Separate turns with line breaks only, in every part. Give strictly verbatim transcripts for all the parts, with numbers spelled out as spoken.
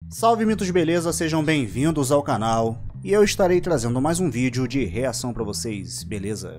Salve mitos, beleza? Sejam bem-vindos ao canal e eu estarei trazendo mais um vídeo de reação pra vocês, beleza?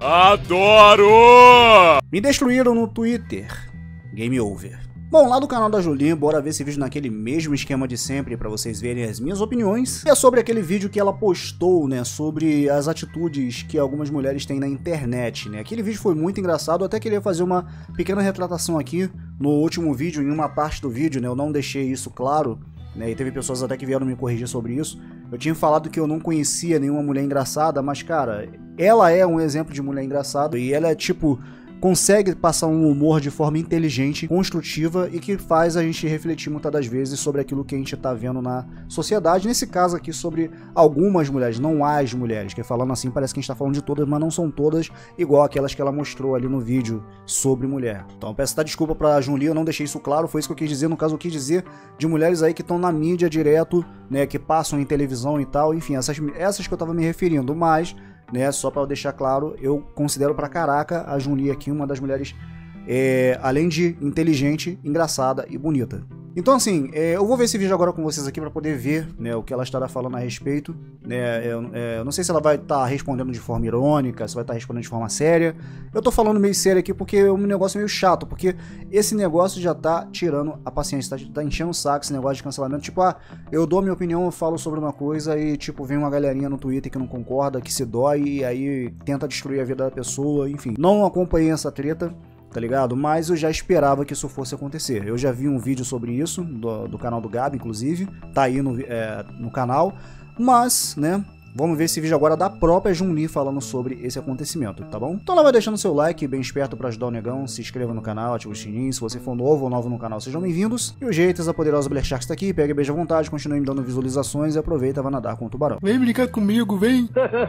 Adoro!
Me destruíram no Twitter, game over. Bom, lá do canal da Julinha, bora ver esse vídeo naquele mesmo esquema de sempre pra vocês verem as minhas opiniões. É sobre aquele vídeo que ela postou, né, sobre as atitudes que algumas mulheres têm na internet, né. Aquele vídeo foi muito engraçado, eu até queria fazer uma pequena retratação aqui no último vídeo, em uma parte do vídeo, né, eu não deixei isso claro, né, e teve pessoas até que vieram me corrigir sobre isso. Eu tinha falado que eu não conhecia nenhuma mulher engraçada, mas cara, ela é um exemplo de mulher engraçada e ela é tipo... consegue passar um humor de forma inteligente, construtiva e que faz a gente refletir muitas das vezes sobre aquilo que a gente tá vendo na sociedade. Nesse caso aqui sobre algumas mulheres, não as mulheres, que falando assim parece que a gente tá falando de todas, mas não são todas igual aquelas que ela mostrou ali no vídeo sobre mulher. Então peço tá desculpa pra Junli, eu não deixei isso claro, foi isso que eu quis dizer. No caso eu quis dizer de mulheres aí que estão na mídia direto, né, que passam em televisão e tal, enfim, essas, essas que eu tava me referindo, mas... né, só pra eu deixar claro, eu considero pra caraca a Junli aqui uma das mulheres, é, além de inteligente, engraçada e bonita. Então assim, é, eu vou ver esse vídeo agora com vocês aqui pra poder ver, né, o que ela estará falando a respeito. Né, eu, é, eu não sei se ela vai estar tá respondendo de forma irônica, se vai estar tá respondendo de forma séria. Eu tô falando meio sério aqui porque é um negócio meio chato, porque esse negócio já tá tirando a paciência, tá, tá enchendo o saco esse negócio de cancelamento. Tipo, ah, eu dou minha opinião, eu falo sobre uma coisa e tipo, vem uma galerinha no Twitter que não concorda, que se dói e aí tenta destruir a vida da pessoa, enfim. Não acompanhei essa treta, tá ligado? Mas eu já esperava que isso fosse acontecer. Eu já vi um vídeo sobre isso, do, do canal do Gabi, inclusive, tá aí no, é, no canal, mas, né, vamos ver esse vídeo agora da própria Junli falando sobre esse acontecimento, tá bom? Então ela vai deixando seu like, bem esperto pra ajudar o negão, se inscreva no canal, ativa o sininho, se você for novo ou novo no canal, sejam bem-vindos. E o jeito, essa poderosa Black Shark está aqui, pega e beija à vontade, continue me dando visualizações e aproveita, vai nadar com o tubarão.
Vem brincar comigo, vem!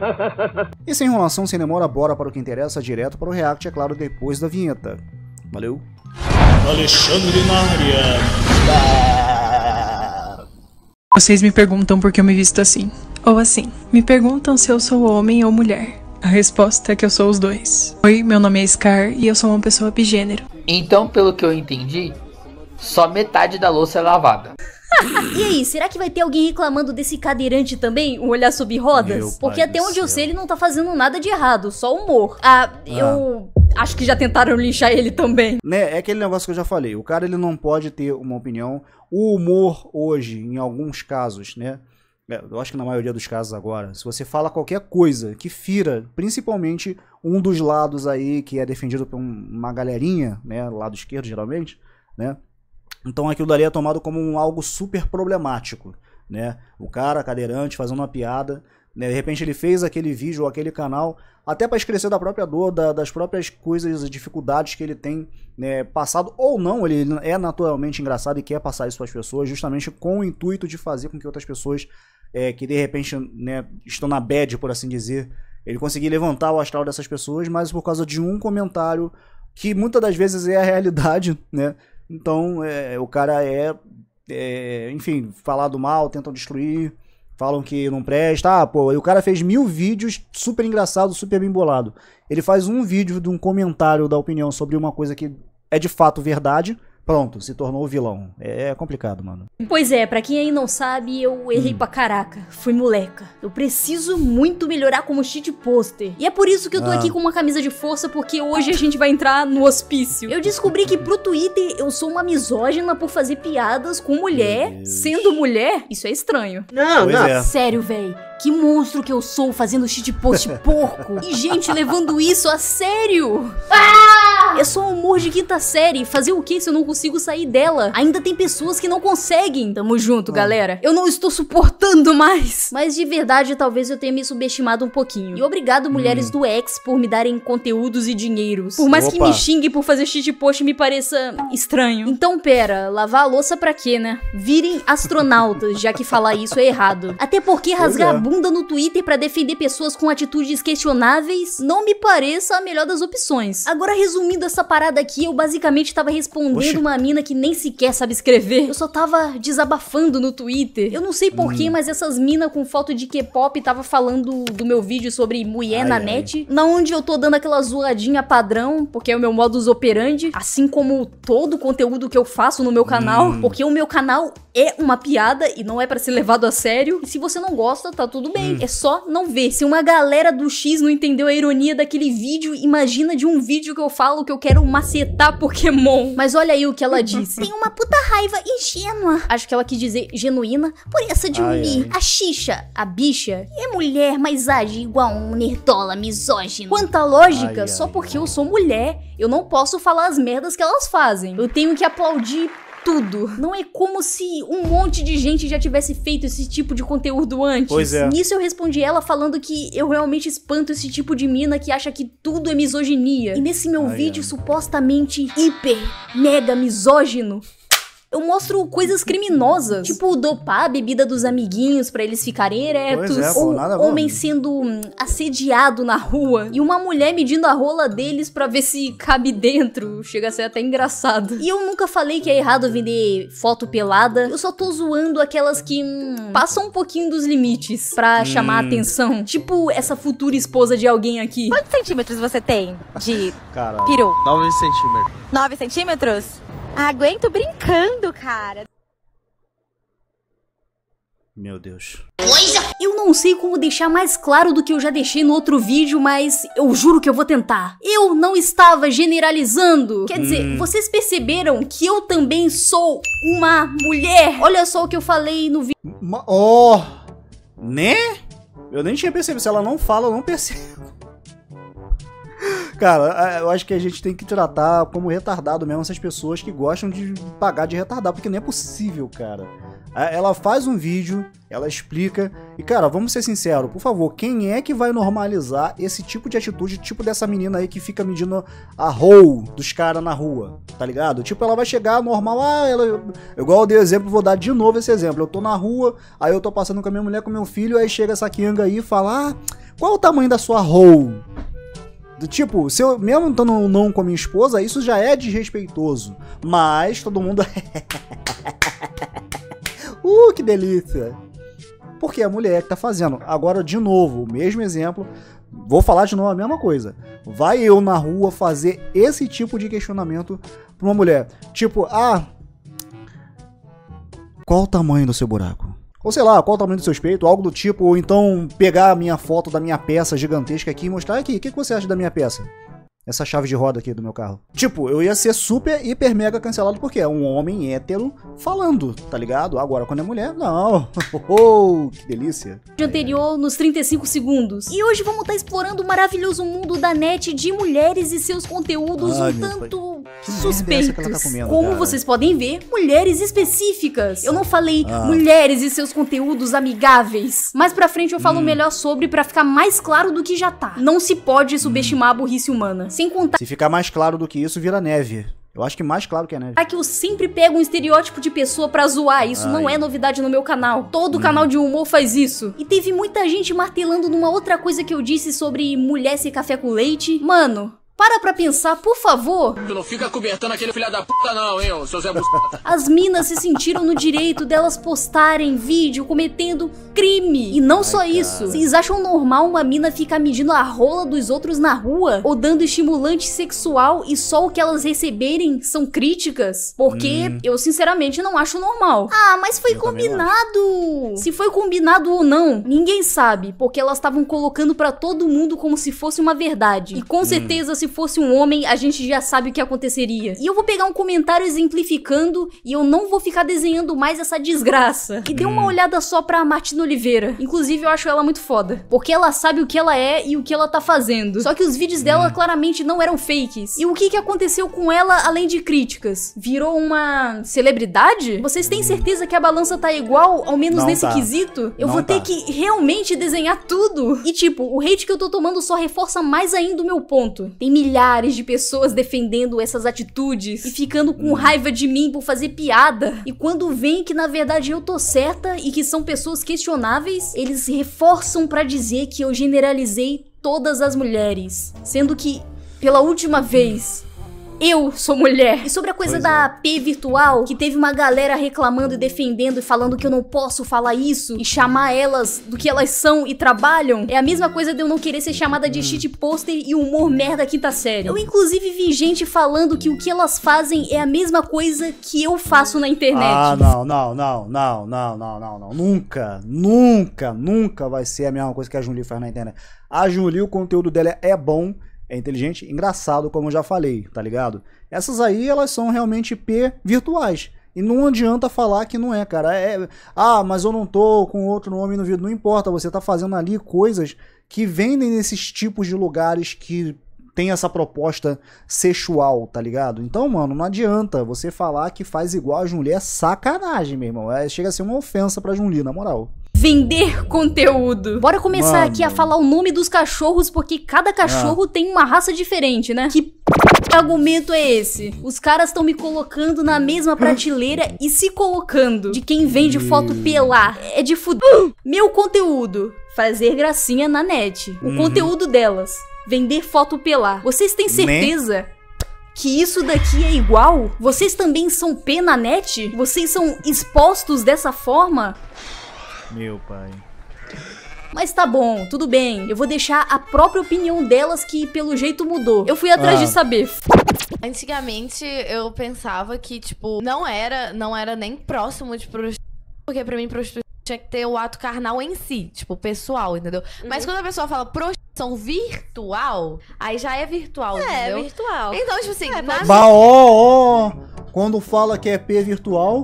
E sem enrolação, sem demora, bora para o que interessa, direto para o react, é claro, depois da vinheta. Valeu!
Alexandre na área!
Vocês me perguntam por que eu me visto assim, ou assim. Me perguntam se eu sou homem ou mulher. A resposta é que eu sou os dois. Oi, meu nome é Scar e eu sou uma pessoa bigênero.
Então, pelo que eu entendi, só metade da louça é lavada.
E aí, será que vai ter alguém reclamando desse cadeirante também, o olhar sob rodas?
Meu
Porque
pai
até
do
onde eu
céu.
sei ele não tá fazendo nada de errado, só humor. Ah, eu acho que já tentaram linchar ele também.
Né, é aquele negócio que eu já falei, o cara ele não pode ter uma opinião. O humor hoje, em alguns casos, né, eu acho que na maioria dos casos agora, se você fala qualquer coisa que fira, principalmente um dos lados aí que é defendido por uma galerinha, né, lado esquerdo geralmente, né, então aquilo dali é tomado como um algo super problemático, né, o cara cadeirante fazendo uma piada, né, de repente ele fez aquele vídeo ou aquele canal até para esquecer da própria dor, da, das próprias coisas, dificuldades que ele tem, né, passado, ou não, ele é naturalmente engraçado e quer passar isso para as pessoas, justamente com o intuito de fazer com que outras pessoas é, que de repente, né, estão na bad, por assim dizer, ele conseguir levantar o astral dessas pessoas, mas por causa de um comentário que muitas das vezes é a realidade, né, então é, o cara é, é, enfim, falado mal, tentam destruir, falam que não presta, ah, pô, e o cara fez mil vídeos super engraçado, super bem bolado. Ele faz um vídeo de um comentário da opinião sobre uma coisa que é de fato verdade, pronto, se tornou o vilão. É complicado, mano.
Pois é, pra quem aí não sabe, eu errei hum. pra caraca. Fui moleca. Eu preciso muito melhorar como cheat poster. E é por isso que eu tô ah. aqui com uma camisa de força, porque hoje a gente vai entrar no hospício. Eu descobri que pro Twitter eu sou uma misógina por fazer piadas com mulher, sendo mulher. Isso é estranho.
Não,
pois
não.
É.
Sério, véi. Que monstro que eu sou fazendo cheat post porco. E gente levando isso a sério. Ah! É só humor de quinta série. Fazer o que se eu não consigo sair dela? Ainda tem pessoas que não conseguem. Tamo junto, ah. galera. Eu não estou suportando mais. Mas de verdade, talvez eu tenha me subestimado um pouquinho. E obrigado, mulheres hum. do X, por me darem conteúdos e dinheiros. Por mais Opa. que me xingue por fazer cheat post me pareça estranho. Então, pera, lavar a louça pra quê, né? Virem astronautas, já que falar isso é errado. Até porque rasgar a bunda no Twitter pra defender pessoas com atitudes questionáveis não me pareça a melhor das opções. Agora, resumindo essa parada aqui, eu basicamente tava respondendo Oxi. uma mina que nem sequer sabe escrever. Eu só tava desabafando no Twitter. Eu não sei porquê, hum. mas essas minas com foto de K-pop tava falando do meu vídeo sobre mulher ai, na ai. net, na onde eu tô dando aquela zoadinha padrão, porque é o meu modus operandi, assim como todo o conteúdo que eu faço no meu canal, hum. porque o meu canal é uma piada e não é pra ser levado a sério. E se você não gosta, tá tudo bem. Hum. É só não ver. Se uma galera do X não entendeu a ironia daquele vídeo, imagina de um vídeo que eu falo que eu quero macetar Pokémon. Mas olha aí o que ela disse. Tem uma puta raiva ingênua. Acho que ela quis dizer genuína. Por essa de Umi, a Xixa, a bicha, é mulher, mas age igual um nerdola misógino. Quanta lógica, ai, só ai, porque ai. eu sou mulher, eu não posso falar as merdas que elas fazem. Eu tenho que aplaudir tudo. Não é como se um monte de gente já tivesse feito esse tipo de conteúdo antes.
Pois é.
Nisso eu respondi ela falando que eu realmente espanto esse tipo de mina que acha que tudo é misoginia. E nesse meu ai, vídeo ai. supostamente hiper, mega misógino, eu mostro coisas criminosas, tipo dopar a bebida dos amiguinhos pra eles ficarem eretos,
é, pô,
ou
nada
homem
bom.
sendo hum, assediado na rua, e uma mulher medindo a rola deles pra ver se cabe dentro. Chega a ser até engraçado. E eu nunca falei que é errado vender foto pelada, eu só tô zoando aquelas que hum, passam um pouquinho dos limites pra hum. chamar a atenção. Tipo essa futura esposa de alguém aqui.
Quantos centímetros você tem de
Caralho.
peru?
nove centímetros.
nove centímetros? Aguento brincando, cara.
Meu Deus.
Eu não sei como deixar mais claro do que eu já deixei no outro vídeo, mas eu juro que eu vou tentar. Eu não estava generalizando. Quer dizer, hum. vocês perceberam que eu também sou uma mulher? Olha só o que eu falei no vídeo.
Oh, né? Eu nem tinha percebido. Se ela não fala, eu não percebo. Cara, eu acho que a gente tem que tratar como retardado mesmo essas pessoas que gostam de pagar de retardado, porque não é possível, cara. Ela faz um vídeo, ela explica, e cara, vamos ser sinceros, por favor, quem é que vai normalizar esse tipo de atitude, tipo dessa menina aí que fica medindo a roll dos caras na rua, tá ligado? Tipo, ela vai chegar normal, ah, ela... Igual eu dei exemplo, vou dar de novo esse exemplo, eu tô na rua, aí eu tô passando com a minha mulher, com meu filho, aí chega essa Kianga aí e fala, ah, qual é o tamanho da sua roll? Tipo, se eu mesmo estando não com a minha esposa, isso já é desrespeitoso. Mas todo mundo... uh, que delícia! Porque é a mulher que tá fazendo. Agora, de novo, o mesmo exemplo. Vou falar de novo a mesma coisa. Vai eu na rua fazer esse tipo de questionamento pra uma mulher. Tipo, ah... qual o tamanho do seu buraco? Ou sei lá, qual o tamanho do seu peito, algo do tipo, ou então pegar a minha foto da minha peça gigantesca aqui e mostrar aqui, o que você acha da minha peça? Essa chave de roda aqui do meu carro. Tipo, eu ia ser super, hiper, mega cancelado porque é um homem hétero falando, tá ligado? Agora, quando é mulher, não. Oh, que delícia.
Anterior, nos trinta e cinco segundos. E hoje vamos estar explorando o maravilhoso mundo da net de mulheres e seus conteúdos Ai, um tanto suspeitos.
Que ela tá comendo,
Como
cara?
vocês podem ver, mulheres específicas. Eu não falei
ah.
mulheres e seus conteúdos amigáveis. Mais pra frente eu falo
hum.
melhor sobre pra ficar mais claro do que já tá. Não se pode subestimar hum. a burrice humana. Sem contar...
Se ficar mais claro do que isso, vira neve. Eu acho que mais claro que é neve.
É que eu sempre pego um estereótipo de pessoa pra zoar. Isso Ai. não é novidade no meu canal. Todo hum. canal de humor faz isso. E teve muita gente martelando numa outra coisa que eu disse sobre mulher ser café com leite. Mano... Para pra pensar, por favor.
Tu não fica cobertando aquele filho da puta não, hein, seu Zé Bus...
As minas se sentiram no direito delas postarem vídeo cometendo crime. E não Ai, só isso. Cara. Vocês acham normal uma mina ficar medindo a rola dos outros na rua? Ou dando estimulante sexual e só o que elas receberem são críticas? Porque hum. eu sinceramente não acho normal. Ah, mas foi eu combinado. Se foi combinado ou não, ninguém sabe. Porque elas estavam colocando pra todo mundo como se fosse uma verdade. E com hum. certeza se fosse um homem, a gente já sabe o que aconteceria. E eu vou pegar um comentário exemplificando e eu não vou ficar desenhando mais essa desgraça. E dê uma olhada só pra Martina Oliveira. Inclusive, eu acho ela muito foda. Porque ela sabe o que ela é e o que ela tá fazendo. Só que os vídeos dela claramente não eram fakes. E o que que aconteceu com ela, além de críticas? Virou uma celebridade? Vocês têm certeza que a balança tá igual, ao menos
não
nesse
tá.
quesito? Eu
não
vou
tá.
ter que realmente desenhar tudo. E tipo, o hate que eu tô tomando só reforça mais ainda o meu ponto. Tem Tem milhares de pessoas defendendo essas atitudes e ficando com raiva de mim por fazer piada. E quando vem que na verdade eu tô certa e que são pessoas questionáveis, eles reforçam pra dizer que eu generalizei todas as mulheres. Sendo que, pela última vez, eu sou mulher. E sobre a coisa
Pois
da
é.
P virtual, que teve uma galera reclamando e defendendo e falando que eu não posso falar isso e chamar elas do que elas são e trabalham, é a mesma coisa de eu não querer ser chamada de shit poster e humor merda quinta série. Eu inclusive vi gente falando que o que elas fazem é a mesma coisa que eu faço na internet.
Ah, não, não, não, não, não, não, não, não. Nunca, nunca, nunca vai ser a mesma coisa que a Junli faz na internet. A Junli, o conteúdo dela é bom, é inteligente, engraçado, como eu já falei, tá ligado? Essas aí, elas são realmente P virtuais. E não adianta falar que não é, cara. É, ah, mas eu não tô com outro nome no vídeo. Não importa, você tá fazendo ali coisas que vendem nesses tipos de lugares que tem essa proposta sexual, tá ligado? Então, mano, não adianta você falar que faz igual a Junli. É sacanagem, meu irmão. É, chega a ser uma ofensa pra Junli, na moral.
Vender conteúdo. Bora começar
Mano.
aqui a falar o nome dos cachorros, porque cada cachorro tem uma raça diferente, né? Que p... argumento é esse? Os caras estão me colocando na mesma prateleira e se colocando de quem vende foto pelá. É de fuder. Meu conteúdo, fazer gracinha na net. O
Uhum.
conteúdo delas, vender foto pelá. Vocês têm certeza que isso daqui é igual? Vocês também são P na net? Vocês são expostos dessa forma?
Meu pai.
Mas tá bom, tudo bem. Eu vou deixar a própria opinião delas que pelo jeito mudou. Eu fui atrás
Ah.
de saber.
Antigamente eu pensava que, tipo, não era, não era nem próximo de prostituição, porque pra mim prostituição tinha que ter o ato carnal em si, tipo, pessoal, entendeu? Mas quando a pessoa fala prostituição virtual, aí já é virtual,
É,
entendeu?
virtual.
Então, tipo assim, na
Bah, ó, ó. Quando fala que é P virtual...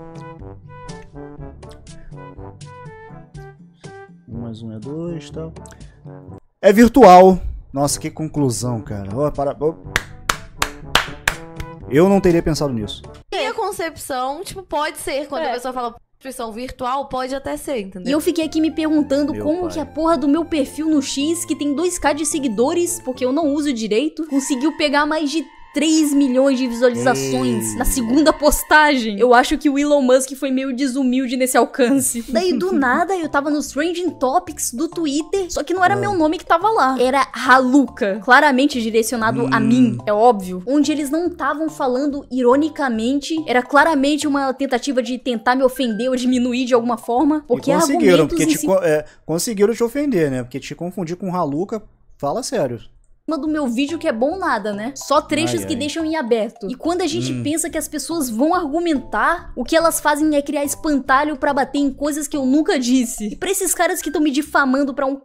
Um mais um é dois, tal. É virtual. Nossa, que conclusão, cara. Ó, para... ó. Eu não teria pensado nisso.
minha concepção, tipo, pode ser, quando
É.
a pessoa fala prostituição virtual, pode até ser, entendeu?
E eu fiquei aqui me perguntando
Meu
como
pai.
que a porra do meu perfil no X, que tem dois mil de seguidores, porque eu não uso direito, conseguiu pegar mais de três milhões de visualizações
Ei.
na segunda postagem. Eu acho que o Elon Musk foi meio desumilde nesse alcance. Daí, do nada, eu tava nos Trending Topics do Twitter, só que não era meu nome que tava lá. Era Haluca, claramente direcionado a
Hum.
mim, é óbvio. Onde eles não estavam falando ironicamente, era claramente uma tentativa de tentar me ofender ou diminuir de alguma forma, porque
e conseguiram,
argumentos
porque
em
te,
cima
co- é, conseguiram te ofender, né? Porque te confundir com Haluca, fala sério.
do meu vídeo que é bom nada, né? Só trechos
Ai,
que
ai.
deixam em aberto. E quando a gente
Hum.
pensa que as pessoas vão argumentar, o que elas fazem é criar espantalho pra bater em coisas que eu nunca disse. E pra esses caras que estão me difamando pra um...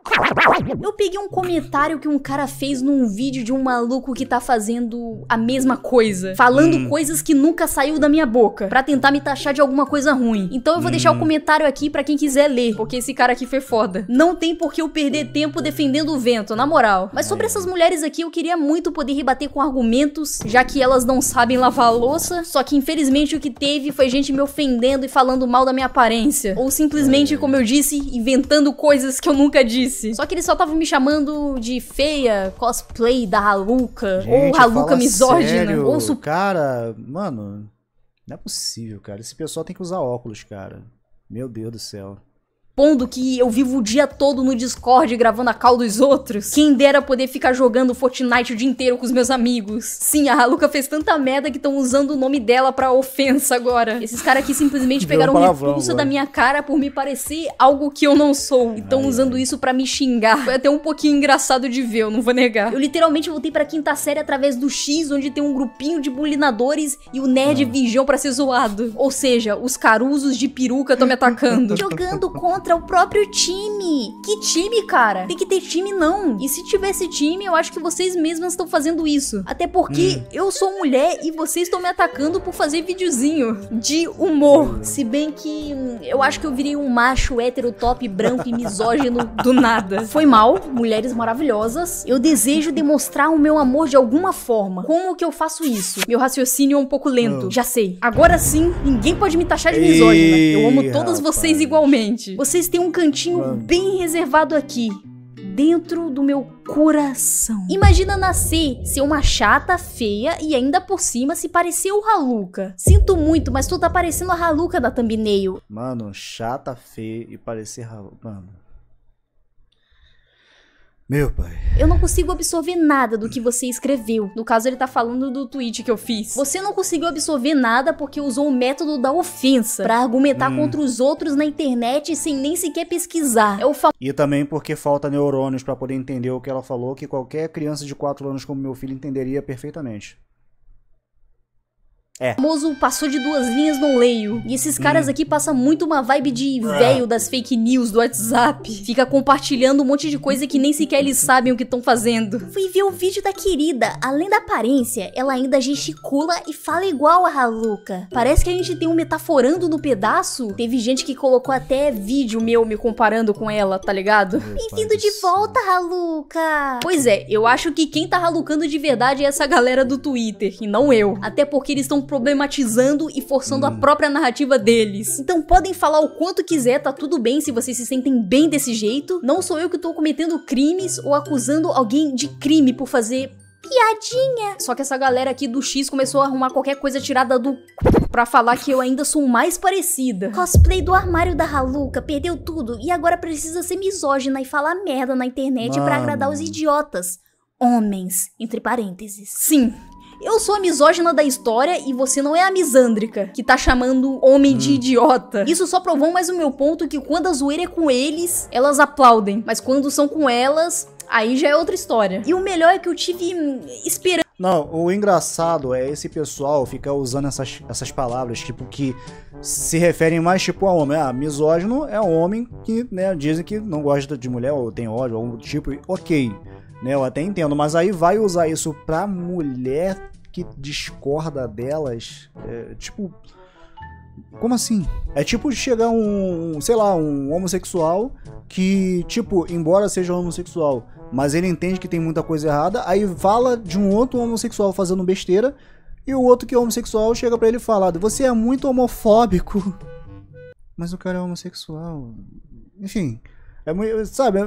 Eu peguei um comentário que um cara fez num vídeo de um maluco que tá fazendo a mesma coisa. Falando
Hum.
coisas que nunca saiu da minha boca. Pra tentar me taxar de alguma coisa ruim. Então eu vou deixar o comentário aqui pra quem quiser ler. Porque esse cara aqui foi foda. Não tem por que eu perder tempo defendendo o vento, na moral. Mas sobre essas mulheres aqui, eu queria muito poder rebater com argumentos, já que elas não sabem lavar a louça. Só que infelizmente o que teve foi gente me ofendendo e falando mal da minha aparência. Ou simplesmente, como eu disse, inventando coisas que eu nunca disse. Só que eles só estavam me chamando de feia, cosplay da Haluca, ou Haluca
fala
misógina,
sério,
ou su...
Cara, mano, não é possível, cara. Esse pessoal tem que usar óculos, cara. Meu Deus do céu.
Supondo que eu vivo o dia todo no Discord gravando a call dos outros. Quem dera poder ficar jogando Fortnite o dia inteiro com os meus amigos. Sim, a Haluca fez tanta merda que estão usando o nome dela pra ofensa agora. Esses caras aqui simplesmente
Virou
pegaram
palavrão
repulsa
agora.
da minha cara por me parecer algo que eu não sou. E estão
Ai,
usando
ai.
isso pra me xingar. Foi até um pouquinho engraçado de ver, eu não vou negar. Eu literalmente voltei pra quinta série através do X, onde tem um grupinho de bulinadores e o nerd vigião pra ser zoado. Ou seja, os carusos de peruca estão me atacando. Jogando contra o próprio time. Que time, cara? Tem que ter time, não. E se tivesse time, eu acho que vocês mesmas estão fazendo isso. Até porque eu sou mulher e vocês estão me atacando por fazer videozinho de humor. Se bem que hum, eu acho que eu virei um macho hétero top branco e misógino do nada. Foi mal, mulheres maravilhosas. Eu desejo demonstrar o meu amor de alguma forma. Como que eu faço isso? Meu raciocínio é um pouco lento, já sei. Agora sim, ninguém pode me taxar de misógina. Eu amo
Ih,
todas vocês
rapaz.
igualmente. Vocês têm um cantinho
Mano.
bem reservado aqui. dentro do meu coração. Imagina nascer, ser uma chata, feia e ainda por cima se parecer o Haluka. Sinto muito, mas tu tá parecendo a Haluka da thumbnail.
Mano, chata, feia e parecer Haluka. Mano. Meu pai.
Eu não consigo absorver nada do que você escreveu. No caso, ele tá falando do tweet que eu fiz. Você não conseguiu absorver nada porque usou o método da ofensa pra argumentar hum. contra os outros na internet sem nem sequer pesquisar. É o fam...
E também porque falta neurônios pra poder entender o que ela falou, que qualquer criança de quatro anos como meu filho entenderia perfeitamente. É.
O famoso passou de duas linhas, não leio. E esses caras hum. aqui passam muito uma vibe de velho das fake news do WhatsApp. Fica compartilhando um monte de coisa que nem sequer eles sabem o que estão fazendo. Fui ver o vídeo da querida. Além da aparência, ela ainda gesticula e fala igual a Haluka. Parece que a gente tem um metaforando no pedaço. Teve gente que colocou até vídeo meu me comparando com ela, tá ligado? Bem-vindo de volta, Haluka. Pois é, eu acho que quem tá halucando de verdade é essa galera do Twitter, e não eu. Até porque eles estão problematizando e forçando hum. a própria narrativa deles. Então podem falar o quanto quiser, tá tudo bem se vocês se sentem bem desse jeito. Não sou eu que tô cometendo crimes ou acusando alguém de crime por fazer piadinha. Só que essa galera aqui do X começou a arrumar qualquer coisa tirada do pra falar que eu ainda sou mais parecida. Cosplay do armário da Haluka, perdeu tudo e agora precisa ser misógina e falar merda na internet Mano. pra agradar os idiotas. Homens, entre parênteses. Sim. Eu sou a misógina da história e você não é a misândrica, que tá chamando homem hum. de idiota. Isso só provou mais o meu ponto que quando a zoeira é com eles, elas aplaudem. Mas quando são com elas, aí já é outra história. E o melhor é que eu tive esperança.
Não, o engraçado é esse pessoal ficar usando essas, essas palavras, tipo, que se referem mais, tipo, a homem. Ah, misógino é um homem que, né, dizem que não gosta de mulher ou tem ódio, algum tipo, ok. Né, eu até entendo, mas aí vai usar isso pra mulher que discorda delas, é, tipo, como assim? É tipo chegar um, sei lá, um homossexual que, tipo, embora seja homossexual, mas ele entende que tem muita coisa errada, aí fala de um outro homossexual fazendo besteira, e o outro que é homossexual chega pra ele e fala, você é muito homofóbico. Mas o cara é homossexual. Enfim... É muito, sabe,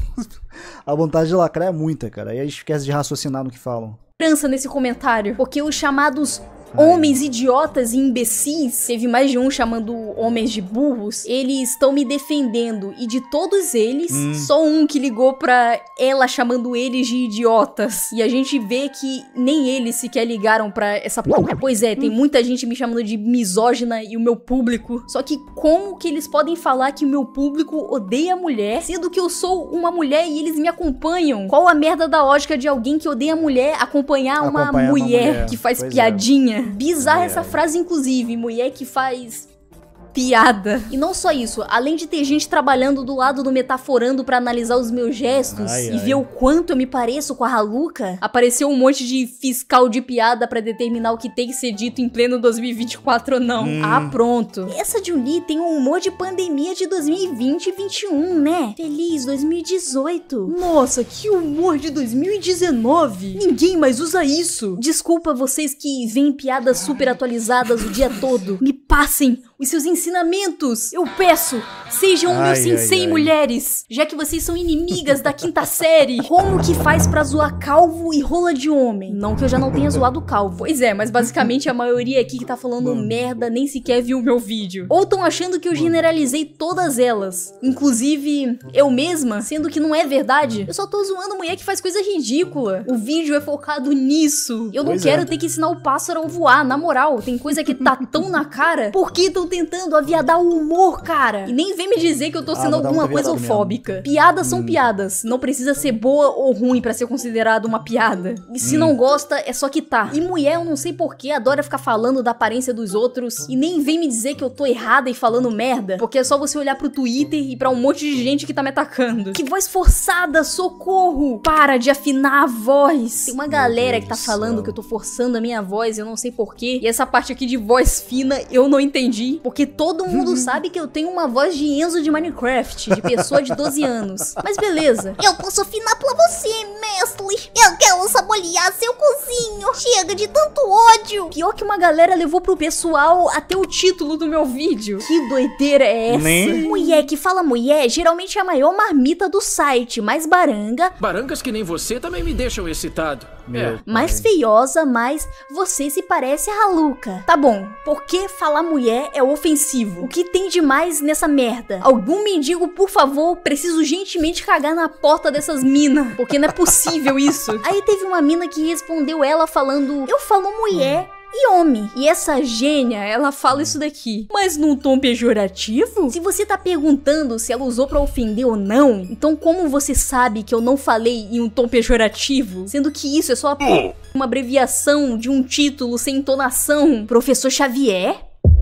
a vontade de lacrar é muita, cara. E aí esquece de raciocinar no que falam.
Esperança nesse comentário, porque os chamados homens idiotas e imbecis, teve mais de um chamando homens de burros, eles estão me defendendo. E de todos eles, hum. só um que ligou pra ela chamando eles de idiotas. E a gente vê que nem eles sequer ligaram pra essa porra. Pois é, tem muita gente me chamando de misógina e o meu público. Só que como que eles podem falar que o meu público odeia mulher, sendo que eu sou uma mulher e eles me acompanham? Qual a merda da lógica de alguém que odeia mulher acompanhar uma, acompanhar mulher, uma mulher que faz pois piadinha? É. Bizarra é. essa frase, inclusive. Mulher que faz piada. E não só isso, além de ter gente trabalhando do lado do metaforando pra analisar os meus gestos ai, e ai. ver o quanto eu me pareço com a Haluka, apareceu um monte de fiscal de piada pra determinar o que tem que ser dito em pleno dois mil e vinte e quatro ou não. Hum. Ah, pronto. Essa Julie tem um humor de pandemia de dois mil e vinte e vinte e um, né? Feliz dois mil e dezoito. Nossa, que humor de dois mil e dezenove. Ninguém mais usa isso. Desculpa vocês que veem piadas super atualizadas o dia todo. Me passem os seus ensinamentos. Eu peço, sejam ai, meus sensei ai, ai. mulheres, já que vocês são inimigas da quinta série. Como que faz pra zoar calvo e rola de homem? Não que eu já não tenha zoado calvo. Pois é, mas basicamente a maioria aqui que tá falando Mano. merda nem sequer viu o meu vídeo. Ou tão achando que eu generalizei todas elas, inclusive eu mesma, sendo que não é verdade. Eu só tô zoando mulher que faz coisa ridícula. O vídeo é focado nisso. Eu não pois quero é. ter que ensinar o pássaro a voar, na moral. Tem coisa que tá tão na cara. Por que tão tentando aviadar o humor, cara? E nem vem me dizer que eu tô sendo ah, alguma coisa homofóbica. Mesmo. Piadas hum. são piadas. Não precisa ser boa ou ruim pra ser considerado uma piada. E se hum. não gosta, é só que tá. E mulher, eu não sei porquê, adora ficar falando da aparência dos outros. E nem vem me dizer que eu tô errada e falando merda. Porque é só você olhar pro Twitter e pra um monte de gente que tá me atacando. Que voz forçada, socorro! Para de afinar a voz. Tem uma galera que tá falando que eu tô forçando a minha voz, eu não sei porquê. E essa parte aqui de voz fina, eu não entendi, porque todo mundo sabe que eu tenho uma voz de Enzo de Minecraft, de pessoa de doze anos. Mas beleza.
Eu posso afinar pra você, mestre. Eu quero saborear seu cozinho. Chega de tanto ódio.
Pior que uma galera levou pro pessoal até o título do meu vídeo. Que doideira é essa?
Nem...
Mulher que fala mulher geralmente é a maior marmita do site, mais baranga.
Barangas que nem você também me deixam excitado. É.
Mais feiosa, mas você se parece a Haluca. Tá bom, por que falar mulher é ofensivo? O que tem de mais nessa merda? Algum mendigo, por favor, preciso gentilmente cagar na porta dessas minas, porque não é possível isso. Aí teve uma mina que respondeu ela falando, eu falo mulher e homem. E essa gênia, ela fala isso daqui, mas num tom pejorativo? Se você tá perguntando se ela usou pra ofender ou não, então como você sabe que eu não falei em um tom pejorativo? Sendo que isso é só uma abreviação de um título sem entonação. Professor Xavier?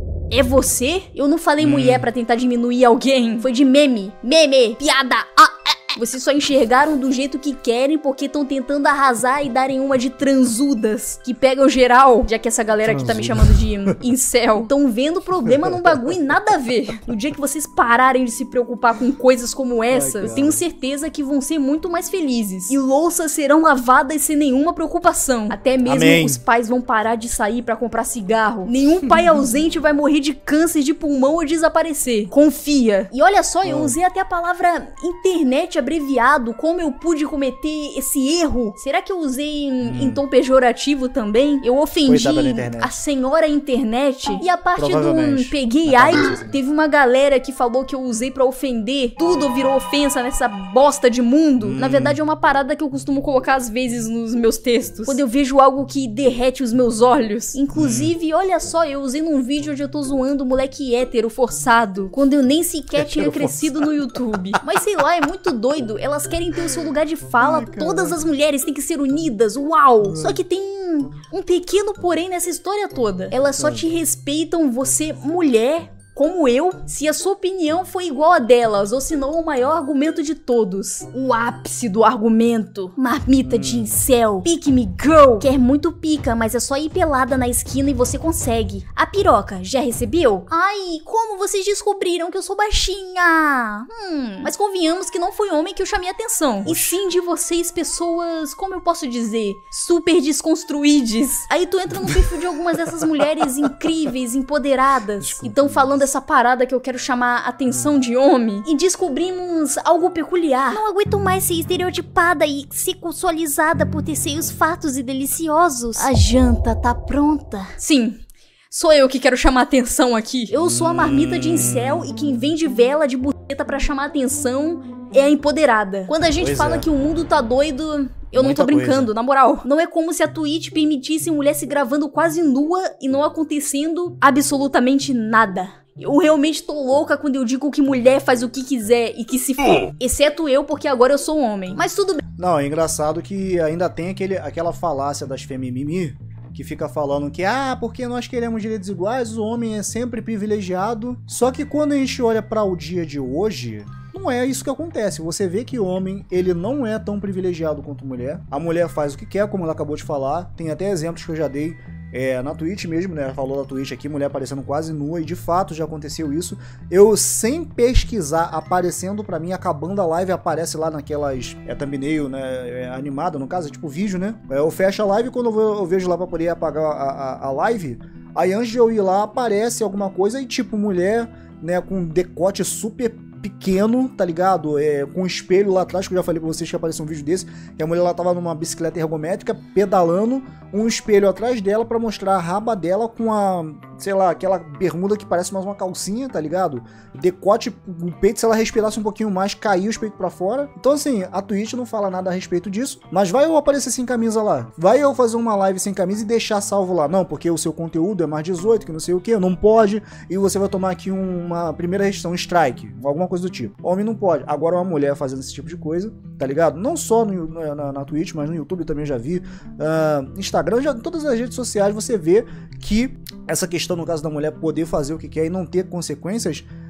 É você? Eu não falei hum. mulher pra tentar diminuir alguém. Foi de meme. Meme. Piada. Ah, é. Vocês só enxergaram do jeito que querem porque estão tentando arrasar e darem uma de transudas, que pegam geral, já que essa galera aqui tá me chamando de incel. Estão vendo problema num bagulho e nada a ver. No dia que vocês pararem de se preocupar com coisas como essa, eu tenho certeza que vão ser muito mais felizes. E louças serão lavadas sem nenhuma preocupação. Até mesmo Amém. Os pais vão parar de sair pra comprar cigarro. Nenhum pai ausente vai morrer de câncer de pulmão ou desaparecer. Confia. E olha só, eu usei até a palavra internet abreviado, como eu pude cometer esse erro? Será que eu usei em, hum. em tom pejorativo também? Eu ofendi a senhora internet e a parte do peguei ai, teve uma galera que falou que eu usei pra ofender, tudo virou ofensa nessa bosta de mundo. Hum. Na verdade é uma parada que eu costumo colocar às vezes nos meus textos, quando eu vejo algo que derrete os meus olhos. Inclusive, hum. olha só, eu usei num vídeo onde eu tô zoando o moleque hétero forçado, quando eu nem sequer tinha crescido no YouTube. Mas sei lá, é muito doido. Elas querem ter o seu lugar de fala. Ai, todas as mulheres têm que ser unidas. Uau! Só que tem um pequeno porém nessa história toda. Elas só te respeitam você, mulher, como eu, se a sua opinião foi igual a delas, ou se não o maior argumento de todos. O ápice do argumento. Marmita hum. de incel. Pick me girl. Quer muito pica, mas é só ir pelada na esquina e você consegue. A piroca, já recebeu? Ai, como vocês descobriram que eu sou baixinha? Hum, mas convenhamos que não foi homem que eu chamei a atenção. E sim de vocês, pessoas, como eu posso dizer, super desconstruídas. Aí tu entra no perfil de algumas dessas mulheres incríveis, empoderadas, e tão falando essa parada que eu quero chamar a atenção de homem, e descobrimos algo peculiar.
Não aguento mais ser estereotipada e sexualizada por ter seios fartos e deliciosos.
A janta tá pronta. Sim, sou eu que quero chamar atenção aqui. Eu sou a marmita de incel e quem vende vela de buceta pra chamar atenção é a empoderada. Quando a gente pois fala é. que o mundo tá doido, eu Muita não tô brincando, coisa. na moral. Não é como se a Twitch permitisse mulher se gravando quase nua e não acontecendo absolutamente nada. Eu realmente tô louca quando eu digo que mulher faz o que quiser e que se for. Exceto eu, porque agora eu sou um homem. Mas tudo bem.
Não, é engraçado que ainda tem aquele, aquela falácia das femimimi que fica falando que, ah, porque nós queremos direitos iguais, o homem é sempre privilegiado. Só que quando a gente olha para o dia de hoje, não é isso que acontece. Você vê que o homem, ele não é tão privilegiado quanto mulher. A mulher faz o que quer, como ela acabou de falar. Tem até exemplos que eu já dei é, na Twitch mesmo, né? Falou da Twitch aqui, mulher aparecendo quase nua, e de fato já aconteceu isso. Eu, sem pesquisar, aparecendo pra mim, acabando a live, aparece lá naquelas é, thumbnail, né? É, animada, no caso, é tipo vídeo, né? É, eu fecho a live e quando eu, eu vejo lá pra poder apagar a, a, a live, aí antes de eu ir lá, aparece alguma coisa e tipo, mulher, né, com decote super pequeno, tá ligado? É, com um espelho lá atrás, que eu já falei pra vocês que apareceu um vídeo desse, que a mulher lá tava numa bicicleta ergométrica, pedalando, um espelho atrás dela pra mostrar a raba dela com a, sei lá, aquela bermuda que parece mais uma calcinha, tá ligado? Decote, o peito, se ela respirasse um pouquinho mais, caía os peitos pra fora. Então assim, a Twitch não fala nada a respeito disso, mas vai eu aparecer sem camisa lá? Vai eu fazer uma live sem camisa e deixar salvo lá? Não, porque o seu conteúdo é mais dezoito, que não sei o que, não pode, e você vai tomar aqui uma primeira restrição, um strike, alguma coisa do tipo. Homem não pode. Agora uma mulher fazendo esse tipo de coisa, tá ligado? Não só no, na, na Twitch, mas no YouTube também já vi, uh, Instagram, já, em todas as redes sociais você vê que essa questão, no caso da mulher poder fazer o que quer e não ter consequências,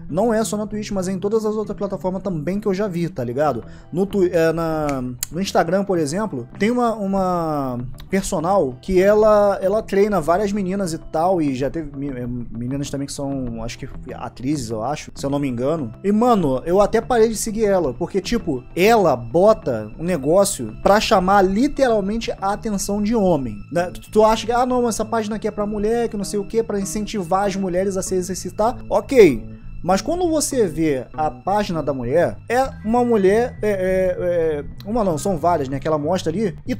Não é só na Twitch, mas é em todas as outras plataformas também que eu já vi, tá ligado? No, tu, é, na, no Instagram, por exemplo, tem uma, uma personal que ela, ela treina várias meninas e tal, e já teve meninas também que são, acho que atrizes, eu acho, se eu não me engano. E, mano, eu até parei de seguir ela, porque, tipo, ela bota um negócio pra chamar literalmente a atenção de homem, né? Tu, tu acha que, ah, não, essa página aqui é pra mulher, que não sei o que, pra incentivar as mulheres a se exercitar, ok. Mas quando você vê a página da mulher, é uma mulher, é, é, é, uma não, são várias, né, que ela mostra ali, e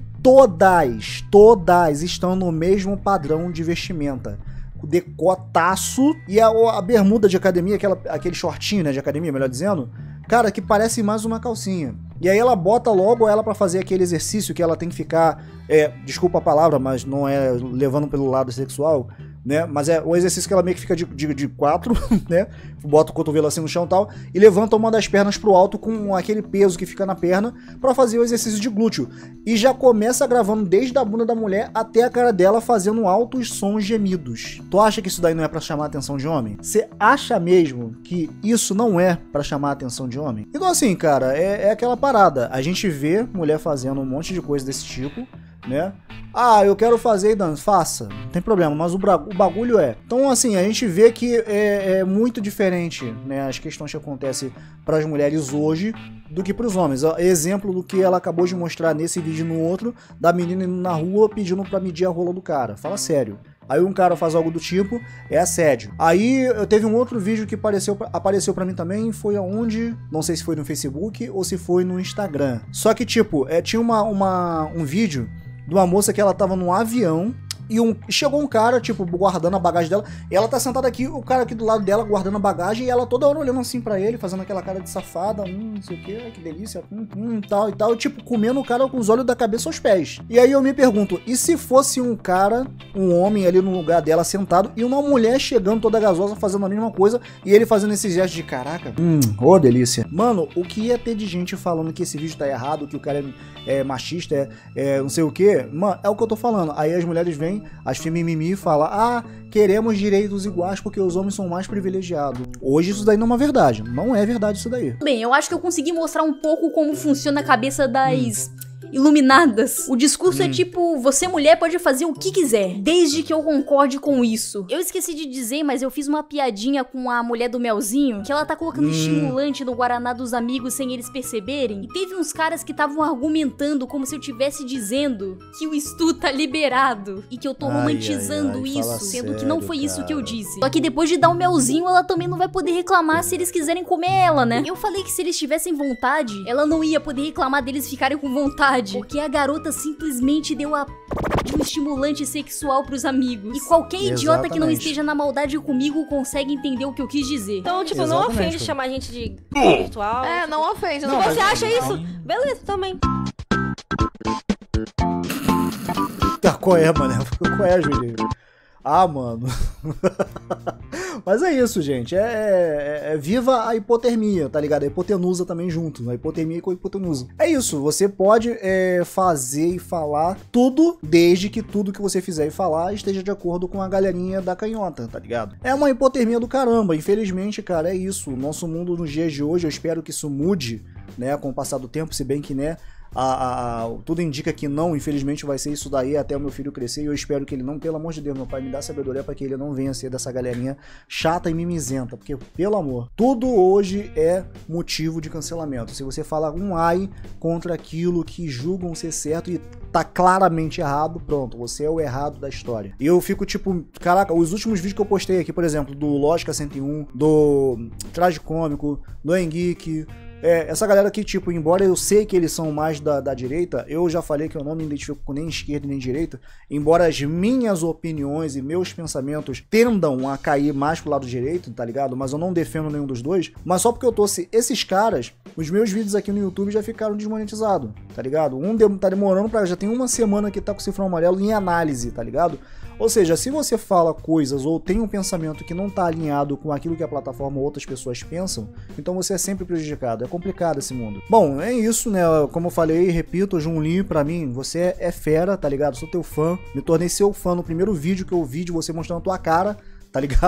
todas, todas estão no mesmo padrão de vestimenta. O decotaço e a, a bermuda de academia, aquela, aquele shortinho, né, de academia, melhor dizendo, cara, que parece mais uma calcinha. E aí ela bota logo ela pra fazer aquele exercício que ela tem que ficar, é, desculpa a palavra, mas não é levando pelo lado sexual, né? Mas é o exercício que ela meio que fica de, de, de quatro, né? Bota o cotovelo assim no chão e tal, e levanta uma das pernas pro alto com aquele peso que fica na perna pra fazer o exercício de glúteo. E já começa gravando desde a bunda da mulher até a cara dela fazendo altos sons gemidos. Tu acha que isso daí não é pra chamar a atenção de homem? Você acha mesmo que isso não é pra chamar a atenção de homem? Então assim, cara, é, é aquela parada. A gente vê mulher fazendo um monte de coisa desse tipo, né? Ah, eu quero fazer, Dan, faça, não tem problema, mas o, o bagulho é. Então, assim, a gente vê que é, é muito diferente, né, as questões que acontecem para as mulheres hoje do que para os homens. Exemplo do que ela acabou de mostrar nesse vídeo e no outro, da menina indo na rua pedindo para medir a rola do cara. Fala sério. Aí um cara faz algo do tipo, é assédio. Aí eu teve um outro vídeo que apareceu, apareceu pra mim também, foi aonde? Não sei se foi no Facebook ou se foi no Instagram. Só que, tipo, é, tinha uma, uma, um vídeo de uma moça que ela tava num avião e um, chegou um cara, tipo, guardando a bagagem dela, e ela tá sentada aqui, o cara aqui do lado dela guardando a bagagem, e ela toda hora olhando assim pra ele, fazendo aquela cara de safada, hum, não sei o que, que delícia, hum, hum, tal e tal, e tipo, comendo o cara com os olhos da cabeça aos pés. E aí eu me pergunto, e se fosse um cara, um homem ali no lugar dela sentado, e uma mulher chegando toda gasosa fazendo a mesma coisa, e ele fazendo esses gestos de caraca, hum, ô oh, delícia. Mano, o que ia ter de gente falando que esse vídeo tá errado, que o cara é, é machista, é, é não sei o que, mano, é o que eu tô falando. Aí as mulheres vêm, as mimimi falam, ah, queremos direitos iguais porque os homens são mais privilegiados. Hoje isso daí não é uma verdade. Não é verdade isso daí.
Bem, eu acho que eu consegui mostrar um pouco como funciona a cabeça das... Hum. iluminadas. O discurso hum. é tipo, você mulher pode fazer o que quiser, desde que eu concorde com isso. Eu esqueci de dizer, mas eu fiz uma piadinha com a mulher do melzinho, que ela tá colocando hum. estimulante no Guaraná dos amigos sem eles perceberem. E teve uns caras que estavam argumentando como se eu tivesse dizendo que o Stu tá liberado e que eu tô ai, romantizando ai, ai, isso, sendo sério, que não foi cara. Isso que eu disse. Só que depois de dar o melzinho, ela também não vai poder reclamar se eles quiserem comer ela, né? Eu falei que se eles tivessem vontade, ela não ia poder reclamar deles ficarem com vontade. Porque a garota simplesmente deu a p... de um estimulante sexual pros amigos. E qualquer Exatamente. Idiota que não esteja na maldade comigo consegue entender o que eu quis dizer.
Então, tipo, Exatamente. Não ofende chamar a gente de virtual.
É, não ofende. Não,
não você
mas...
acha isso? Beleza, também.
Tá, qual é, mano? Qual é, Julinho? Ah, mano. Mas é isso, gente. É, é, é viva a hipotermia, tá ligado? A hipotenusa também junto. A hipotermia com a hipotenusa. É isso. Você pode é, fazer e falar tudo, desde que tudo que você fizer e falar esteja de acordo com a galerinha da canhota, tá ligado? É uma hipotermia do caramba. Infelizmente, cara, é isso. O nosso mundo nos dias de hoje, eu espero que isso mude, né, com o passar do tempo, se bem que, né, A, a, a, tudo indica que não, infelizmente vai ser isso daí até o meu filho crescer, e eu espero que ele não, pelo amor de Deus, meu pai, me dá sabedoria para que ele não venha ser dessa galerinha chata e mimizenta, porque, pelo amor, tudo hoje é motivo de cancelamento. Se você fala um ai contra aquilo que julgam ser certo e tá claramente errado, pronto, você é o errado da história. E eu fico tipo, caraca, os últimos vídeos que eu postei aqui, por exemplo, do Lógica cento e um, do Tragicômico, do Engeek, É, essa galera que, tipo, embora eu sei que eles são mais da, da direita, eu já falei que eu não me identifico com nem esquerda nem direita, embora as minhas opiniões e meus pensamentos tendam a cair mais pro lado direito, tá ligado? Mas eu não defendo nenhum dos dois, mas só porque eu trouxe esses caras, os meus vídeos aqui no YouTube já ficaram desmonetizados, tá ligado? Um de, tá demorando pra... já tem uma semana que tá com o cifrão amarelo em análise, tá ligado? Ou seja, se você fala coisas ou tem um pensamento que não tá alinhado com aquilo que a plataforma ou outras pessoas pensam, então você é sempre prejudicado. É complicado esse mundo. Bom, é isso, né? Como eu falei, repito, Junli, pra mim, você é fera, tá ligado? Sou teu fã. Me tornei seu fã no primeiro vídeo que eu vi de você mostrando a tua cara, tá ligado?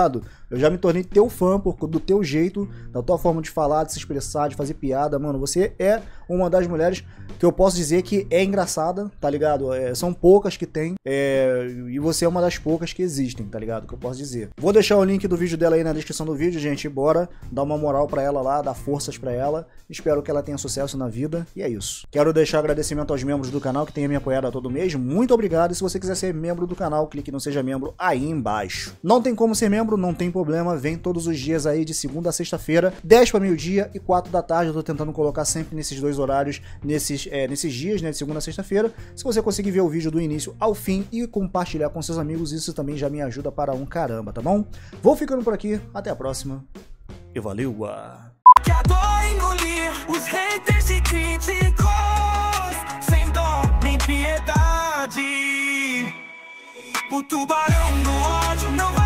Eu já me tornei teu fã por, do teu jeito, da tua forma de falar, de se expressar, de fazer piada, mano. Você é uma das mulheres que eu posso dizer que é engraçada, tá ligado? É, são poucas que tem, é, e você é uma das poucas que existem, tá ligado? Que eu posso dizer. Vou deixar o link do vídeo dela aí na descrição do vídeo, gente. Bora dar uma moral pra ela lá, dar forças pra ela. Espero que ela tenha sucesso na vida, e é isso. Quero deixar agradecimento aos membros do canal que têm me apoiado a todo mês. Muito obrigado, e se você quiser ser membro do canal, clique no Seja Membro aí embaixo. Não tem como ser membro, não tem problema, vem todos os dias aí de segunda a sexta-feira, dez para meio-dia e quatro da tarde. Eu tô tentando colocar sempre nesses dois horários, nesses, é, nesses dias, né, de segunda a sexta-feira. Se você conseguir ver o vídeo do início ao fim e compartilhar com seus amigos, isso também já me ajuda para um caramba, tá bom? Vou ficando por aqui, até a próxima e valeu!
Que a dor engolir os haters e críticos, sem dó nem piedade. O tubarão do ódio não vai